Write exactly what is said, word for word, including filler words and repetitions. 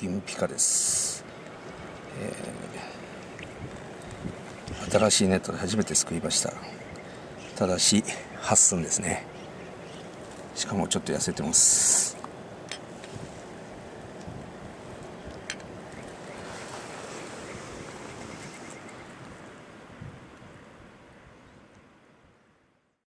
銀ピカです、えー、新しいネットで初めて救いました。ただしはっ寸ですね。しかもちょっと痩せてます。